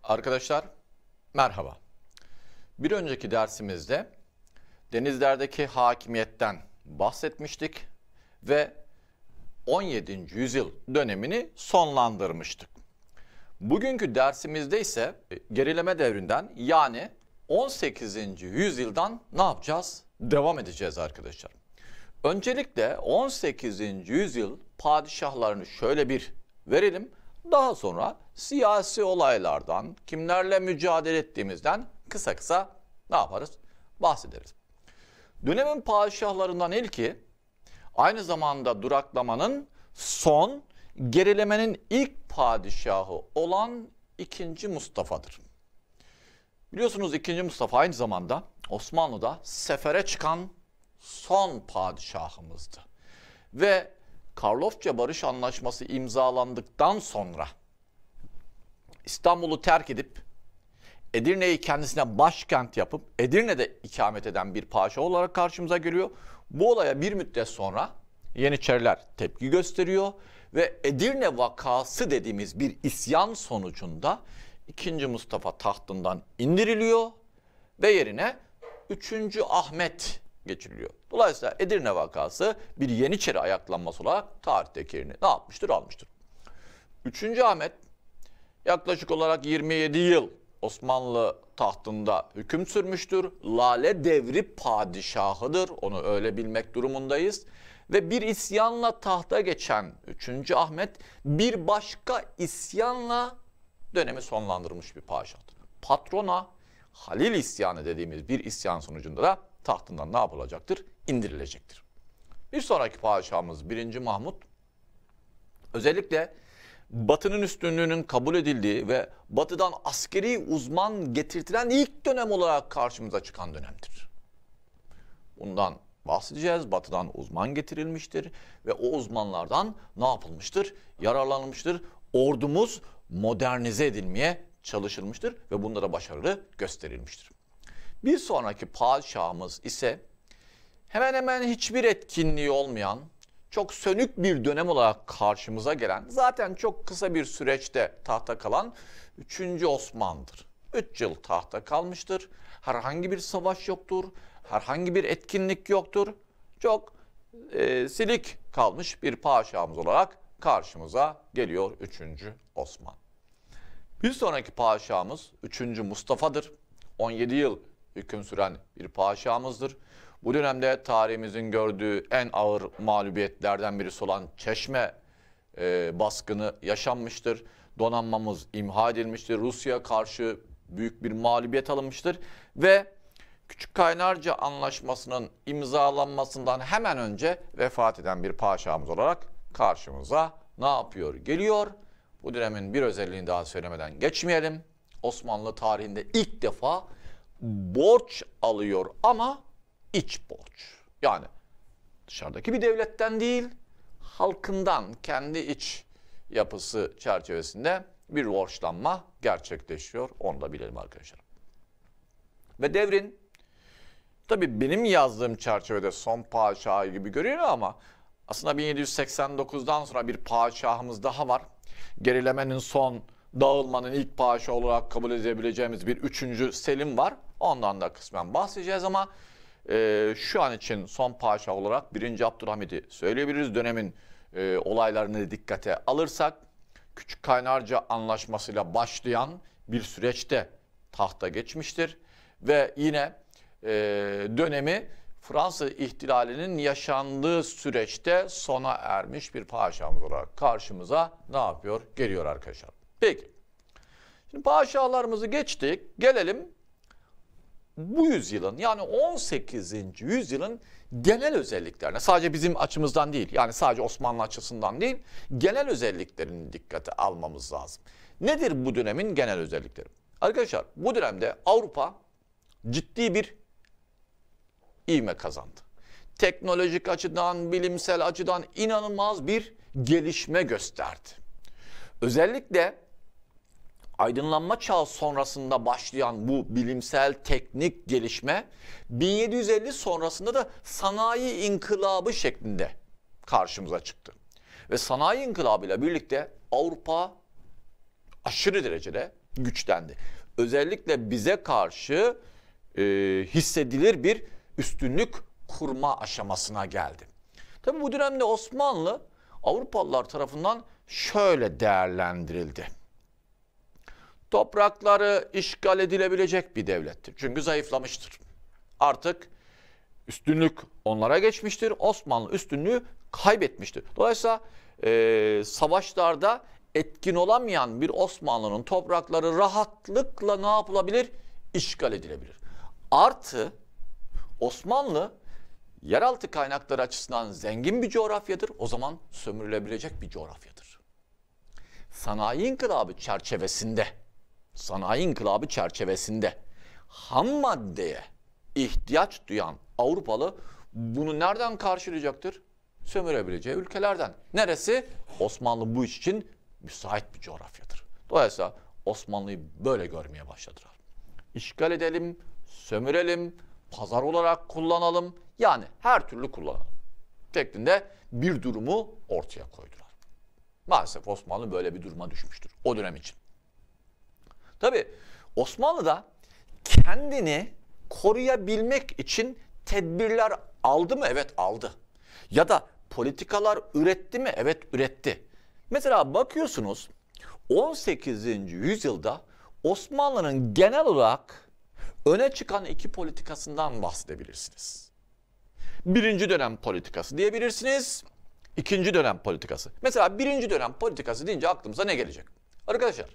Arkadaşlar merhaba. Bir önceki dersimizde denizlerdeki hakimiyetten bahsetmiştik ve 17. yüzyıl dönemini sonlandırmıştık. Bugünkü dersimizde ise gerileme devrinden yani 18. yüzyıldan ne yapacağız? Devam edeceğiz arkadaşlar. Öncelikle 18. yüzyıl padişahlarını şöyle bir verelim. Daha sonra siyasi olaylardan, kimlerle mücadele ettiğimizden kısa kısa ne yaparız? Bahsederiz. Dönemin padişahlarından ilki aynı zamanda duraklamanın son, gerilemenin ilk padişahı olan 2. Mustafa'dır. Biliyorsunuz 2. Mustafa aynı zamanda Osmanlı'da sefere çıkan son padişahımızdı. Ve Karlofça Barış Anlaşması imzalandıktan sonra İstanbul'u terk edip Edirne'yi kendisine başkent yapıp Edirne'de ikamet eden bir paşa olarak karşımıza geliyor. Bu olaya bir müddet sonra Yeniçeriler tepki gösteriyor ve Edirne vakası dediğimiz bir isyan sonucunda 2. Mustafa tahtından indiriliyor ve yerine 3. Ahmet geçiriliyor. Dolayısıyla Edirne vakası bir Yeniçeri ayaklanması olarak tarihteki yerini ne yapmıştır? Almıştır. 3. Ahmet yaklaşık olarak 27 yıl Osmanlı tahtında hüküm sürmüştür. Lale devri padişahıdır. Onu öyle bilmek durumundayız. Ve bir isyanla tahta geçen 3. Ahmet bir başka isyanla dönemi sonlandırmış bir padişahtır. Patrona Halil isyanı dediğimiz bir isyan sonucunda da tahtından ne yapılacaktır? İndirilecektir. Bir sonraki padişahımız 1. Mahmut özellikle Batı'nın üstünlüğünün kabul edildiği ve Batı'dan askeri uzman getirtilen ilk dönem olarak karşımıza çıkan dönemdir. Bundan bahsedeceğiz. Batı'dan uzman getirilmiştir ve o uzmanlardan ne yapılmıştır? Yararlanılmıştır. Ordumuz modernize edilmeye çalışılmıştır ve bunlara başarılı gösterilmiştir. Bir sonraki padişahımız ise hemen hemen hiçbir etkinliği olmayan, çok sönük bir dönem olarak karşımıza gelen, zaten çok kısa bir süreçte tahta kalan 3. Osman'dır. 3 yıl tahta kalmıştır. Herhangi bir savaş yoktur. Herhangi bir etkinlik yoktur. Çok silik kalmış bir padişahımız olarak karşımıza geliyor 3. Osman. Bir sonraki padişahımız 3. Mustafa'dır. 17 yıl hüküm süren bir padişahımızdır. Bu dönemde tarihimizin gördüğü en ağır mağlubiyetlerden birisi olan Çeşme baskını yaşanmıştır. Donanmamız imha edilmiştir. Rusya'ya karşı büyük bir mağlubiyet alınmıştır. Ve Küçük Kaynarca Anlaşması'nın imzalanmasından hemen önce vefat eden bir padişahımız olarak karşımıza ne yapıyor? Geliyor. Bu dönemin bir özelliğini daha söylemeden geçmeyelim. Osmanlı tarihinde ilk defa borç alıyor ama iç borç. Yani dışarıdaki bir devletten değil, halkından kendi iç yapısı çerçevesinde bir borçlanma gerçekleşiyor. Onu da bilelim arkadaşlar. Ve devrin tabii benim yazdığım çerçevede son padişahı gibi görünüyor ama aslında 1789'dan sonra bir padişahımız daha var. Gerilemenin son, dağılmanın ilk padişahı olarak kabul edebileceğimiz bir 3. Selim var. Ondan da kısmen bahsedeceğiz ama şu an için son padişah olarak 1. Abdülhamid'i söyleyebiliriz. Dönemin olaylarını dikkate alırsak Küçük Kaynarca Anlaşması'yla başlayan bir süreçte tahta geçmiştir. Ve yine dönemi Fransız ihtilalinin yaşandığı süreçte sona ermiş bir padişahımız olarak karşımıza ne yapıyor? Geliyor arkadaşlar. Peki. Şimdi padişahlarımızı geçtik. Gelelim bu yüzyılın yani 18. yüzyılın genel özelliklerine. Sadece bizim açımızdan değil, yani sadece Osmanlı açısından değil, genel özelliklerini dikkate almamız lazım. Nedir bu dönemin genel özellikleri? Arkadaşlar bu dönemde Avrupa ciddi bir ivme kazandı. Teknolojik açıdan, bilimsel açıdan inanılmaz bir gelişme gösterdi. Özellikle aydınlanma çağı sonrasında başlayan bu bilimsel teknik gelişme 1750 sonrasında da sanayi inkılabı şeklinde karşımıza çıktı. Ve sanayi inkılabıyla birlikte Avrupa aşırı derecede güçlendi. Özellikle bize karşı hissedilir bir üstünlük kurma aşamasına geldi. Tabii bu dönemde Osmanlı Avrupalılar tarafından şöyle değerlendirildi. Toprakları işgal edilebilecek bir devlettir. Çünkü zayıflamıştır. Artık üstünlük onlara geçmiştir. Osmanlı üstünlüğü kaybetmiştir. Dolayısıyla savaşlarda etkin olamayan bir Osmanlı'nın toprakları rahatlıkla ne yapılabilir? İşgal edilebilir. Artı Osmanlı yeraltı kaynakları açısından zengin bir coğrafyadır. O zaman sömürülebilecek bir coğrafyadır. Sanayi inkılabı çerçevesinde ham maddeye ihtiyaç duyan Avrupalı bunu nereden karşılayacaktır? Sömürebileceği ülkelerden. Neresi? Osmanlı bu iş için müsait bir coğrafyadır. Dolayısıyla Osmanlı'yı böyle görmeye başladılar. İşgal edelim, sömürelim, pazar olarak kullanalım, yani her türlü kullanalım şeklinde bir durumu ortaya koydular. Maalesef Osmanlı böyle bir duruma düşmüştür o dönem için. Tabii Osmanlı da kendini koruyabilmek için tedbirler aldı mı? Evet aldı. Ya da politikalar üretti mi? Evet üretti. Mesela bakıyorsunuz 18. yüzyılda Osmanlı'nın genel olarak öne çıkan iki politikasından bahsedebilirsiniz. Birinci dönem politikası diyebilirsiniz, ikinci dönem politikası. Mesela birinci dönem politikası deyince aklımıza ne gelecek? Arkadaşlar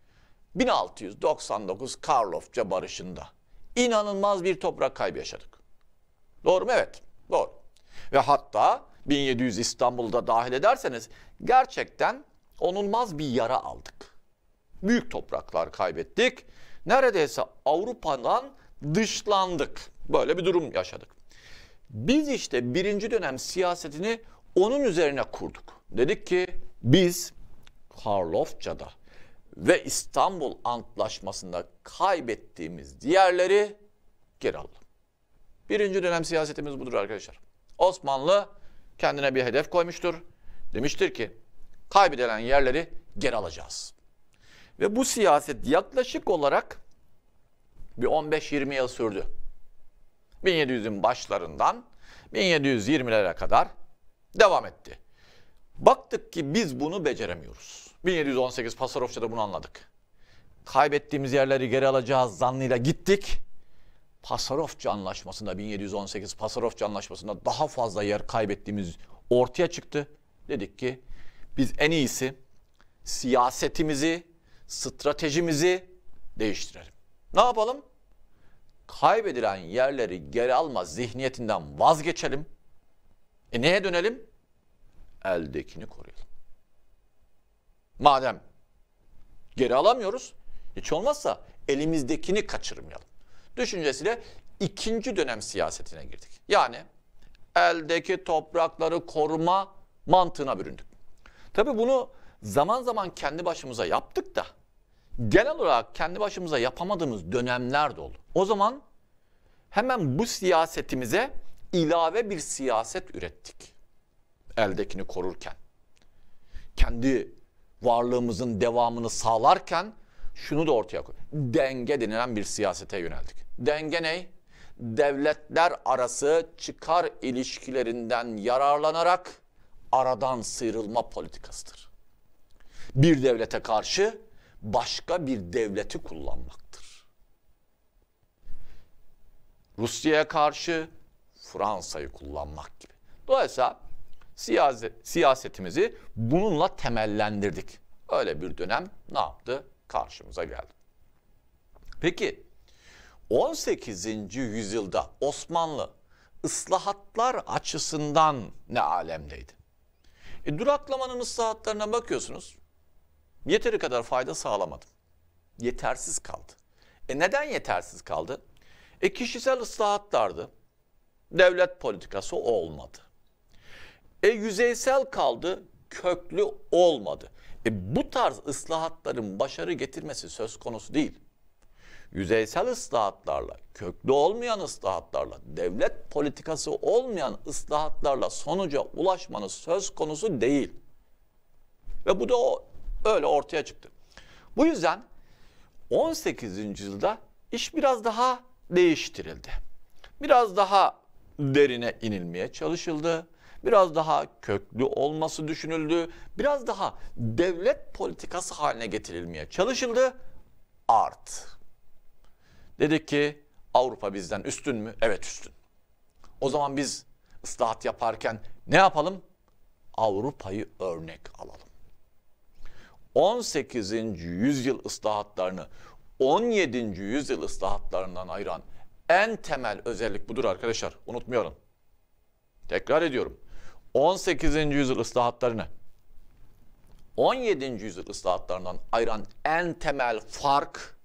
1699 Karlofça Barışı'nda inanılmaz bir toprak kaybı yaşadık. Doğru mu? Evet, doğru. Ve hatta 1700 İstanbul'da dahil ederseniz gerçekten onulmaz bir yara aldık. Büyük topraklar kaybettik. Neredeyse Avrupa'dan dışlandık. Böyle bir durum yaşadık. Biz işte birinci dönem siyasetini onun üzerine kurduk. Dedik ki biz Karlofça'da ve İstanbul Antlaşması'nda kaybettiğimiz yerleri geri alalım. Birinci dönem siyasetimiz budur arkadaşlar. Osmanlı kendine bir hedef koymuştur. Demiştir ki kaybedilen yerleri geri alacağız. Ve bu siyaset yaklaşık olarak bir 15-20 yıl sürdü. 1700'ün başlarından 1720'lere kadar devam etti. Baktık ki biz bunu beceremiyoruz. 1718 Pasarofça'da bunu anladık. Kaybettiğimiz yerleri geri alacağız zannıyla gittik. Pasarofça Anlaşması'nda 1718 Pasarofça Anlaşması'nda daha fazla yer kaybettiğimiz ortaya çıktı. Dedik ki biz en iyisi siyasetimizi, stratejimizi değiştirelim. Ne yapalım? Kaybedilen yerleri geri alma zihniyetinden vazgeçelim. Neye dönelim? Eldekini koruyalım. Madem geri alamıyoruz, hiç olmazsa elimizdekini kaçırmayalım düşüncesiyle ikinci dönem siyasetine girdik. Yani eldeki toprakları koruma mantığına büründük. Tabii bunu zaman zaman kendi başımıza yaptık da genel olarak kendi başımıza yapamadığımız dönemler de oldu. O zaman hemen bu siyasetimize ilave bir siyaset ürettik. Eldekini korurken, kendi varlığımızın devamını sağlarken şunu da ortaya koy. Denge denilen bir siyasete yöneldik. Denge ne? Devletler arası çıkar ilişkilerinden yararlanarak aradan sıyrılma politikasıdır. Bir devlete karşı başka bir devleti kullanmaktır. Rusya'ya karşı Fransa'yı kullanmak gibi. Dolayısıyla siyasetimizi bununla temellendirdik. Öyle bir dönem ne yaptı? Karşımıza geldi. Peki 18. yüzyılda Osmanlı ıslahatlar açısından ne alemdeydi? Duraklamanın ıslahatlarına bakıyorsunuz. Yeteri kadar fayda sağlamadı. Yetersiz kaldı. Neden yetersiz kaldı? Kişisel ıslahatlardı. Devlet politikası olmadı. Yüzeysel kaldı, köklü olmadı. Bu tarz ıslahatların başarı getirmesi söz konusu değil. Yüzeysel ıslahatlarla, köklü olmayan ıslahatlarla, devlet politikası olmayan ıslahatlarla sonuca ulaşmanız söz konusu değil. Ve bu da öyle ortaya çıktı. Bu yüzden 18. yüzyılda iş biraz daha değiştirildi. Biraz daha derine inilmeye çalışıldı. Biraz daha köklü olması düşünüldü. Biraz daha devlet politikası haline getirilmeye çalışıldı. Dedik ki Avrupa bizden üstün mü? Evet, üstün. O zaman biz ıslahat yaparken ne yapalım? Avrupa'yı örnek alalım. 18. yüzyıl ıslahatlarını 17. yüzyıl ıslahatlarından ayıran en temel özellik budur arkadaşlar. Unutmayalım. Tekrar ediyorum. 18. yüzyıl ıslahatlarını 17. yüzyıl ıslahatlarından ayıran en temel fark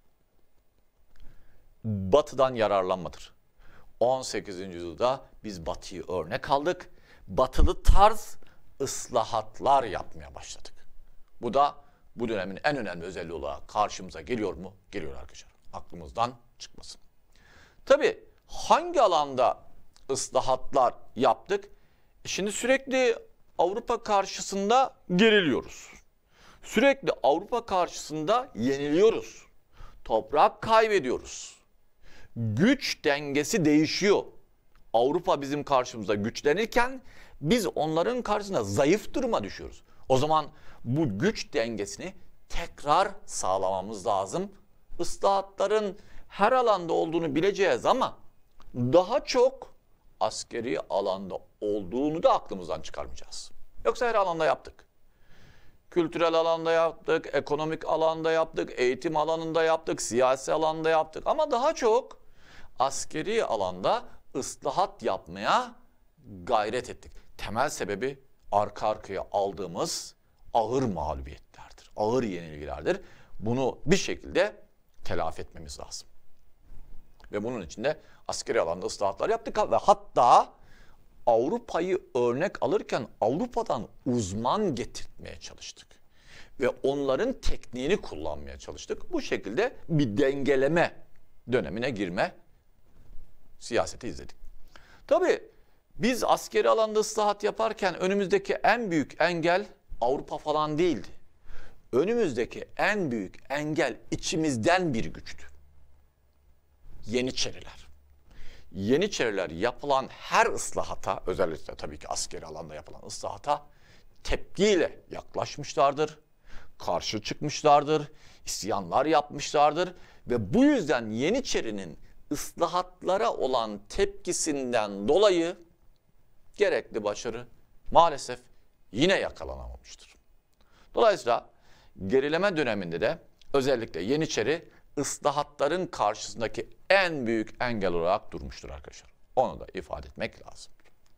Batı'dan yararlanmadır. 18. yüzyılda biz Batı'yı örnek aldık. Batılı tarz ıslahatlar yapmaya başladık. Bu da bu dönemin en önemli özelliği olarak karşımıza geliyor mu? Geliyor arkadaşlar. Aklımızdan çıkmasın. Tabii hangi alanda ıslahatlar yaptık? Şimdi sürekli Avrupa karşısında geriliyoruz. Sürekli Avrupa karşısında yeniliyoruz. Toprak kaybediyoruz. Güç dengesi değişiyor. Avrupa bizim karşımızda güçlenirken biz onların karşısında zayıf duruma düşüyoruz. O zaman bu güç dengesini tekrar sağlamamız lazım. Islahatların her alanda olduğunu bileceğiz ama daha çok askeri alanda olduğunu da aklımızdan çıkarmayacağız. Yoksa her alanda yaptık. Kültürel alanda yaptık, ekonomik alanda yaptık, eğitim alanında yaptık, siyasi alanda yaptık. Ama daha çok askeri alanda ıslahat yapmaya gayret ettik. Temel sebebi arka arkaya aldığımız ağır mağlubiyetlerdir, ağır yenilgilerdir. Bunu bir şekilde telafi etmemiz lazım. Ve bunun için de askeri alanda ıslahatlar yaptık ve hatta Avrupa'yı örnek alırken Avrupa'dan uzman getirtmeye çalıştık. Ve onların tekniğini kullanmaya çalıştık. Bu şekilde bir dengeleme dönemine girme siyaseti izledik. Tabii biz askeri alanda ıslahat yaparken önümüzdeki en büyük engel Avrupa falan değildi. Önümüzdeki en büyük engel içimizden bir güçtü. Yeniçeriler. Yeniçeriler yapılan her ıslahata, özellikle tabii ki askeri alanda yapılan ıslahata tepkiyle yaklaşmışlardır, karşı çıkmışlardır, isyanlar yapmışlardır ve bu yüzden Yeniçerinin ıslahatlara olan tepkisinden dolayı gerekli başarı maalesef yine yakalanamamıştır. Dolayısıyla gerileme döneminde de özellikle Yeniçeri ıslahatların karşısındaki en büyük engel olarak durmuştur arkadaşlar. Onu da ifade etmek lazım.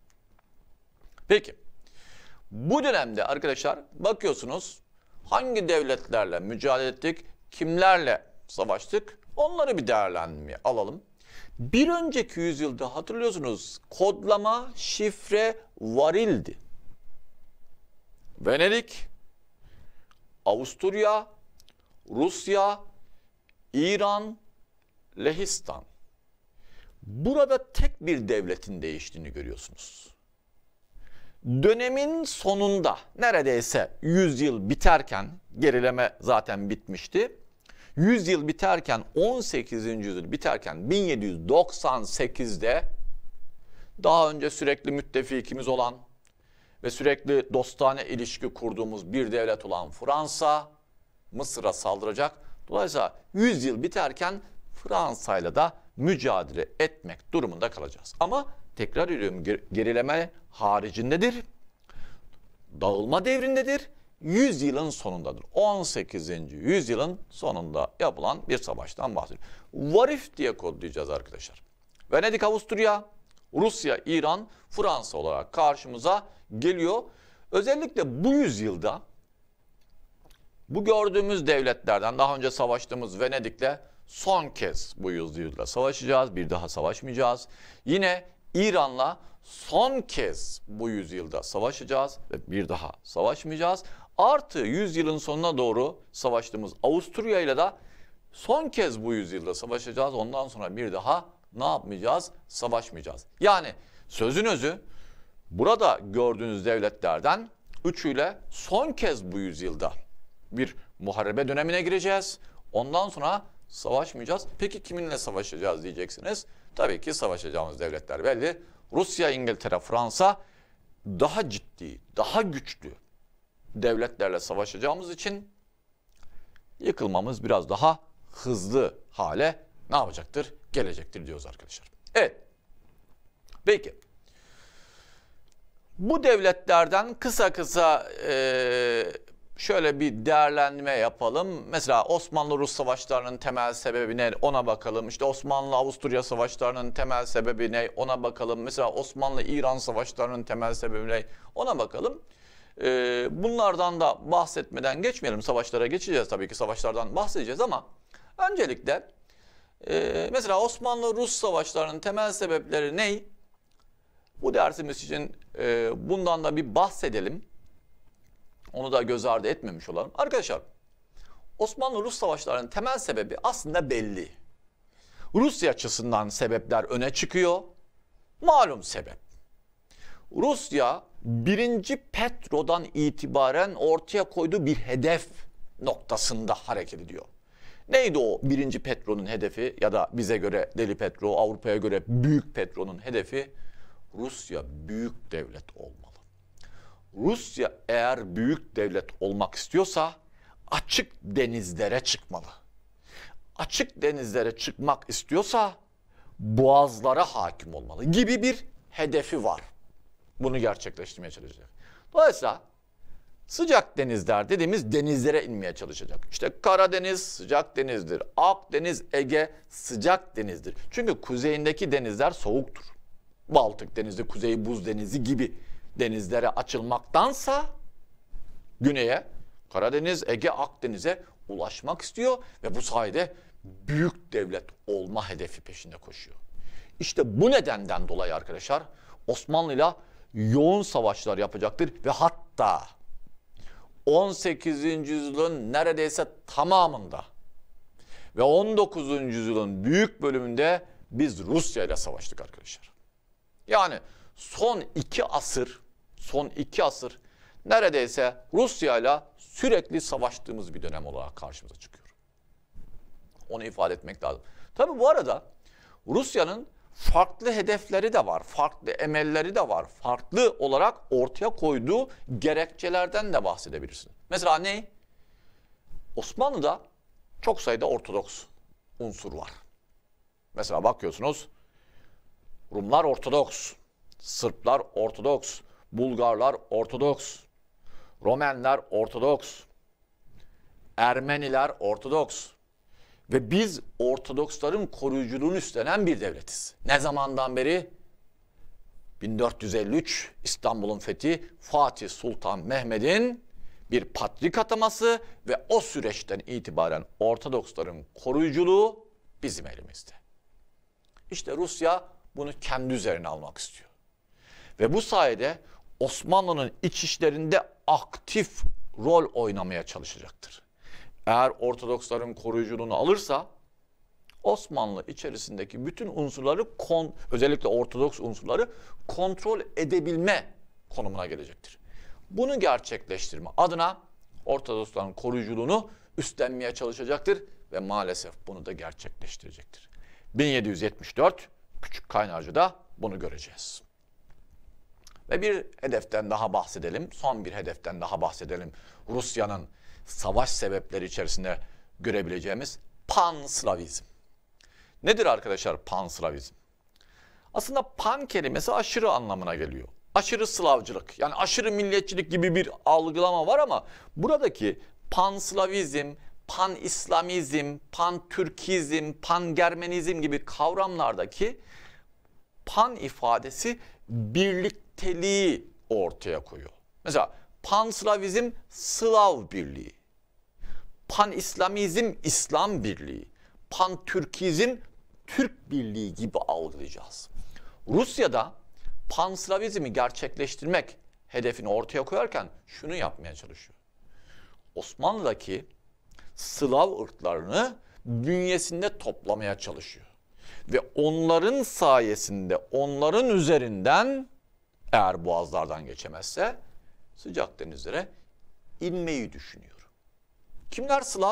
Peki, bu dönemde arkadaşlar bakıyorsunuz hangi devletlerle mücadele ettik, kimlerle savaştık, onları bir değerlendirmeye alalım. Bir önceki yüzyılda hatırlıyorsunuz kodlama, şifre, varildi. Venedik, Avusturya, Rusya, İran, Lehistan. Burada tek bir devletin değiştiğini görüyorsunuz. Dönemin sonunda neredeyse 100 yıl biterken, gerileme zaten bitmişti. 100 yıl biterken, 18. yüzyıl biterken 1798'de daha önce sürekli müttefikimiz olan ve sürekli dostane ilişki kurduğumuz bir devlet olan Fransa Mısır'a saldıracak. Dolayısıyla 100 yıl biterken Fransa'yla da mücadele etmek durumunda kalacağız. Ama tekrar ediyorum, gerileme haricindedir. Dağılma devrindedir. 100 yılın sonundadır. 18. yüzyılın sonunda yapılan bir savaştan bahsediyoruz. Varif diye kodlayacağız arkadaşlar. Venedik, Avusturya, Rusya, İran, Fransa olarak karşımıza geliyor. Özellikle bu yüzyılda bu gördüğümüz devletlerden daha önce savaştığımız Venedik'le son kez bu yüzyılda savaşacağız. Bir daha savaşmayacağız. Yine İran'la son kez bu yüzyılda savaşacağız ve bir daha savaşmayacağız. Artı yüzyılın sonuna doğru savaştığımız Avusturya ile de son kez bu yüzyılda savaşacağız. Ondan sonra bir daha ne yapmayacağız? Savaşmayacağız. Yani sözün özü burada gördüğünüz devletlerden üçüyle son kez bu yüzyılda bir muharebe dönemine gireceğiz. Ondan sonra Savaşmayacağız. Peki kiminle savaşacağız diyeceksiniz. Tabii ki savaşacağımız devletler belli. Rusya, İngiltere, Fransa daha ciddi, daha güçlü devletlerle savaşacağımız için yıkılmamız biraz daha hızlı hale ne yapacaktır? Gelecektir diyoruz arkadaşlar. Evet. Peki. Bu devletlerden kısa kısa şöyle bir değerlendirme yapalım. Mesela Osmanlı-Rus savaşlarının temel sebebi ne? Ona bakalım. İşte Osmanlı-Avusturya savaşlarının temel sebebi ne? Ona bakalım. Mesela Osmanlı-İran savaşlarının temel sebebi ne? Ona bakalım. Bunlardan da bahsetmeden geçmeyelim. Savaşlara geçeceğiz tabii ki. Savaşlardan bahsedeceğiz ama öncelikle mesela Osmanlı-Rus savaşlarının temel sebepleri ne? Bu dersimiz için bundan da bir bahsedelim. Onu da göz ardı etmemiş olalım. Arkadaşlar, Osmanlı-Rus savaşlarının temel sebebi aslında belli. Rusya açısından sebepler öne çıkıyor. Malum sebep. Rusya 1. Petro'dan itibaren ortaya koyduğu bir hedef noktasında hareket ediyor. Neydi o 1. Petro'nun hedefi ya da bize göre Deli Petro, Avrupa'ya göre Büyük Petro'nun hedefi? Rusya büyük devlet olmalı. Rusya eğer büyük devlet olmak istiyorsa açık denizlere çıkmalı. Açık denizlere çıkmak istiyorsa boğazlara hakim olmalı gibi bir hedefi var. Bunu gerçekleştirmeye çalışacak. Dolayısıyla sıcak denizler dediğimiz denizlere inmeye çalışacak. İşte Karadeniz sıcak denizdir. Akdeniz, Ege sıcak denizdir. Çünkü kuzeyindeki denizler soğuktur. Baltık Denizi, Kuzey Buz Denizi gibi denizlere açılmaktansa güneye, Karadeniz, Ege, Akdeniz'e ulaşmak istiyor ve bu sayede büyük devlet olma hedefi peşinde koşuyor. İşte bu nedenden dolayı arkadaşlar Osmanlı'yla yoğun savaşlar yapacaktır ve hatta 18. yüzyılın neredeyse tamamında ve 19. yüzyılın büyük bölümünde biz Rusya ile savaştık arkadaşlar. Yani son iki asır neredeyse Rusya ile sürekli savaştığımız bir dönem olarak karşımıza çıkıyor. Onu ifade etmek lazım. Tabii bu arada Rusya'nın farklı hedefleri de var, farklı emelleri de var. Farklı olarak ortaya koyduğu gerekçelerden de bahsedebilirsin. Mesela ne? Osmanlı'da çok sayıda Ortodoks unsur var. Mesela bakıyorsunuz Rumlar Ortodoks, Sırplar Ortodoks, Bulgarlar Ortodoks, Romenler Ortodoks, Ermeniler Ortodoks. Ve biz Ortodoksların koruyuculuğunu üstlenen bir devletiz. Ne zamandan beri? 1453 İstanbul'un fethi, Fatih Sultan Mehmet'in bir patrik ataması ve o süreçten itibaren Ortodoksların koruyuculuğu bizim elimizde. İşte Rusya bunu kendi üzerine almak istiyor. Ve bu sayede Osmanlı'nın iç işlerinde aktif rol oynamaya çalışacaktır. Eğer Ortodoksların koruyuculuğunu alırsa Osmanlı içerisindeki bütün unsurları, özellikle Ortodoks unsurları kontrol edebilme konumuna gelecektir. Bunu gerçekleştirme adına Ortodoksların koruyuculuğunu üstlenmeye çalışacaktır ve maalesef bunu da gerçekleştirecektir. 1774 Küçük Kaynarca'da bunu göreceğiz. Ve bir hedeften daha bahsedelim, son bir hedeften daha bahsedelim. Rusya'nın savaş sebepleri içerisinde görebileceğimiz Panslavizm. Nedir arkadaşlar Panslavizm? Aslında pan kelimesi aşırı anlamına geliyor. Aşırı Slavcılık, yani aşırı milliyetçilik gibi bir algılama var ama buradaki Panslavizm, Pan-İslamizm, Pan-Türkizm, Pan-Germenizm gibi kavramlardaki pan ifadesi birlikteliği ortaya koyuyor. Mesela Panslavizm Slav birliği, Pan-İslamizm İslam birliği, Pan-Türkizm Türk birliği gibi algılayacağız. Rusya'da Panslavizmi gerçekleştirmek hedefini ortaya koyarken şunu yapmaya çalışıyor. Osmanlı'daki Slav ırklarını bünyesinde toplamaya çalışıyor. Ve onların sayesinde, onların üzerinden eğer boğazlardan geçemezse sıcak denizlere inmeyi düşünüyor. Kimler Slav?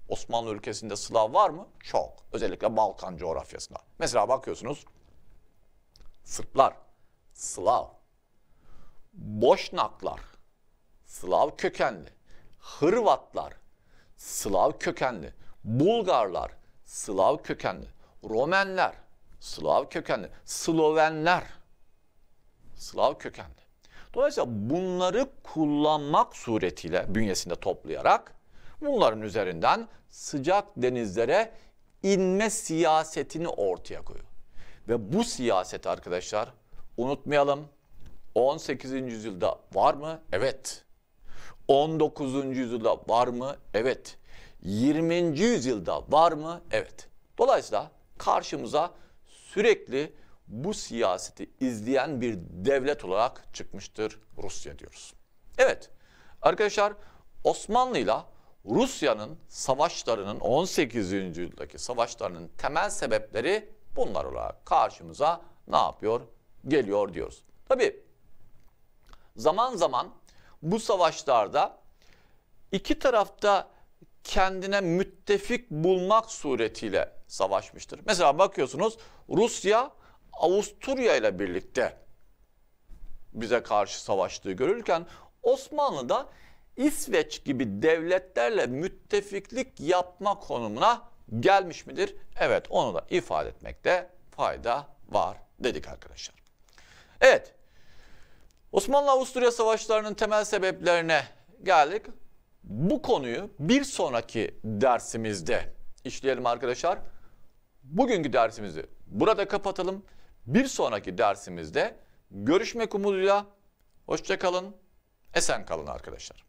Osmanlı ülkesinde Slav var mı? Çok. Özellikle Balkan coğrafyasında. Mesela bakıyorsunuz Sırplar, Slav, Boşnaklar, Slav kökenli, Hırvatlar, Slav kökenli, Bulgarlar, Slav kökenli, Romenler, Slav kökenli, Slovenler, Slav kökenli. Dolayısıyla bunları kullanmak suretiyle bünyesinde toplayarak bunların üzerinden sıcak denizlere inme siyasetini ortaya koyuyor. Ve bu siyaset arkadaşlar unutmayalım 18. yüzyılda var mı? Evet. 19. yüzyılda var mı? Evet. 20. yüzyılda var mı? Evet. Dolayısıyla karşımıza sürekli bu siyaseti izleyen bir devlet olarak çıkmıştır Rusya diyoruz. Evet arkadaşlar Osmanlı'yla Rusya'nın savaşlarının 18. yüzyıldaki savaşlarının temel sebepleri bunlar olarak karşımıza ne yapıyor? Geliyor diyoruz. Tabii zaman zaman bu savaşlarda iki tarafta kendine müttefik bulmak suretiyle savaşmıştır. Mesela bakıyorsunuz Rusya Avusturya ile birlikte bize karşı savaştığı görülürken Osmanlı da İsveç gibi devletlerle müttefiklik yapma konumuna gelmiş midir? Evet, onu da ifade etmekte fayda var dedik arkadaşlar. Evet, Osmanlı-Avusturya savaşlarının temel sebeplerine geldik. Bu konuyu bir sonraki dersimizde işleyelim arkadaşlar. Bugünkü dersimizi burada kapatalım. Bir sonraki dersimizde görüşmek umuduyla. Hoşça kalın, esen kalın arkadaşlar.